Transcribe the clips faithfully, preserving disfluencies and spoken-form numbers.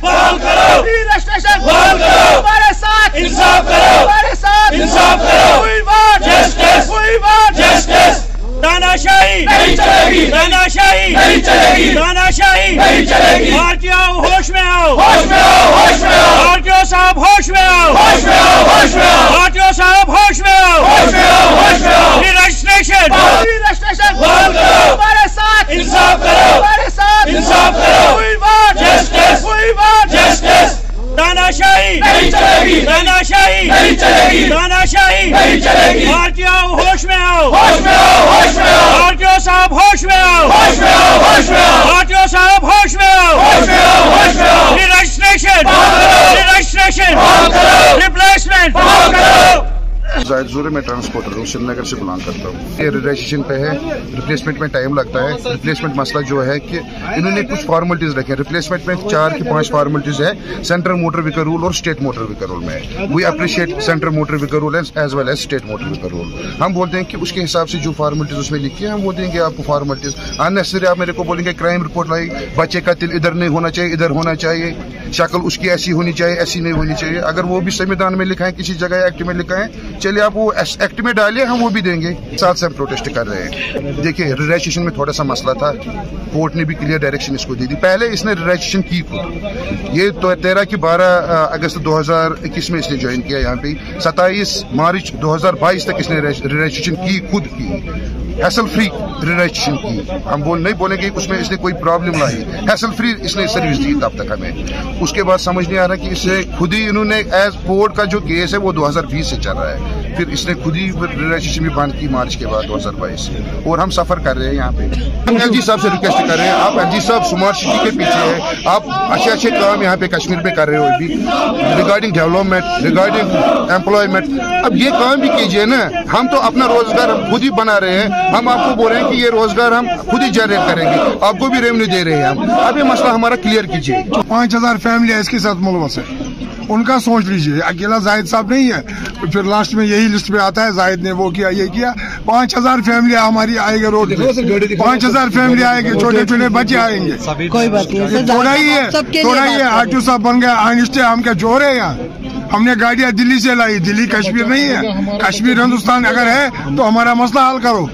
बहाल करो, रजिस्ट्रेशन बहाल करो, हमारे साथ इंसाफ करो, हमारे साथ इंसाफ करो, We want justice, We want justice तानाशाही नहीं चलेगी, तानाशाही नहीं चलेगी, तानाशाही नहीं चलेगी। भारतीयों होश में आओ, होश में आओ, होश में आओ, भारतीयों साहब होश में आओ, होश में आओ, होश में आओ, भारतीयों साहब होश में आओ, होश में आओ, होश में आओ। रजिस्ट्रेशन बहाल- रजिस्ट्रेशन बहाल करो, हमारे साथ इंसाफ करो, हमारे साथ इंसाफ करो, We want justice, We want justice तानाशाही नहीं चलेगी, तानाशाही नहीं चलेगी, तानाशाही नहीं चलेगी। भारतीयों होश में आओ, होश में आओ, होश में आओ, भारतीयों साहब होश में आओ, होश में आओ, होश में आओ, भारतीयों साहब होश में आओ, होश में आओ, होश में आओ। रजिस्ट्रेशन बहाल करो, रजिस्ट्रेशन बहाल करो, रिप्लेसमेंट बहाल करो। जाहिद ज़ूरी मैं ट्रांसपोर्टर हूँ, श्रीनगर से बिलोंग करता हूँ। ये रजिस्ट्रेशन पे है, रिप्लेसमेंट में टाइम लगता है। रिप्लेसमेंट मसला जो है कि इन्होंने कुछ फॉर्मेलिटीज़ रखे हैं। रिप्लेसमेंट में चार की पांच फॉर्मेलिटीज़ है सेंट्रल मोटर व्हीकल रूल और स्टेट मोटर व्हीकल रूल में। We appreciate central motor vehicle rule as well as state motor vehicle rule. हम बोलते हैं कि उसके हिसाब से जो फॉर्मेलिटीज़ उसमें लिखी है हम वो देंगे आपको फॉर्मेलिटीज़। अननेसेसरी आप मेरे को बोलेंगे क्राइम रिपोर्ट लाई, बच्चे का तिल इधर नहीं होना चाहिए, इधर होना चाहिए, शक्ल उसकी ऐसी होनी चाहिए, ऐसी नहीं होनी चाहिए। अगर वो भी संविधान में लिखा है, किसी जगह एक्ट में लिखा है, चलिए आप वो एक्ट में डालिए, हम वो भी देंगे। साथ से हम प्रोटेस्ट कर रहे हैं। देखिए रजिस्ट्रेशन में थोड़ा सा मसला था, कोर्ट ने भी क्लियर डायरेक्शन इसको दी थी। पहले इसने रजिस्ट्रेशन की खुद, ये तो तेरह की बारह अगस्त दो हजार इक्कीस में इसने ज्वाइन किया यहाँ पे, सत्ताईस मार्च दो हजार बाईस तक इसने रजिस्ट्रेशन की, खुद की, हैसल फ्री रजिस्ट्रेशन की। हम बोल नहीं बोलेंगे उसमें इसने कोई प्रॉब्लम लाई, हैसल फ्री इसने सर्विस दी तब तक हमें। उसके बाद समझ नहीं आ रहा कि इससे खुद ही इन्होंने एज कोर्ट का जो केस है वो दो हजार बीस से चल रहा है, फिर इसने खुद ही रजिस्ट्रेशन भी बंद की मार्च के बाद दो हजार बाईस से, और हम सफर कर रहे हैं यहाँ पे। हम एल जी साहब से रिक्वेस्ट कर रहे हैं, आप एल जी साहब स्मार्ट सिटी के पीछे है, आप अच्छे अच्छे काम यहाँ पे कश्मीर में कर रहे हो अभी रिगार्डिंग डेवलपमेंट, रिगार्डिंग एम्प्लॉयमेंट। अब ये काम भी कीजिए ना, हम तो अपना रोजगार हम खुद ही बना रहे हैं। हम आपको बोल रहे हैं कि ये रोजगार हम खुद ही जनरेट करेंगे, आपको भी रेवेन्यू दे रहे हैं हम। अब ये मसला हमारा क्लियर कीजिए। पाँच हजार फैमिली इसके साथ मुलवस है, उनका सोच लीजिए। अकेला जाहिद साहब नहीं है, फिर लास्ट में यही लिस्ट पे आता है जाहिद ने वो किया ये किया। पाँच हजार फैमिली हमारी आएगी रोड पे, पाँच हजार फैमिली आएंगे, छोटे छोटे बच्चे आएंगे। कोई बात नहीं, थोड़ा ही है, थोड़ा ही है। आटू साहब बन गया आइंस्टे, हम क्या जोर है यहाँ। हमने गाड़ियाँ दिल्ली से लाई, दिल्ली कश्मीर नहीं है, कश्मीर हिंदुस्तान अगर है तो हमारा मसला हल करो।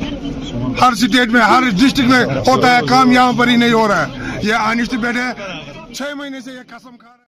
हर स्टेट में हर डिस्ट्रिक्ट में होता है काम, यहाँ पर ही नहीं हो रहा है। ये आइंस्टे बैठे छह महीने से ये कसम खा रहे हैं।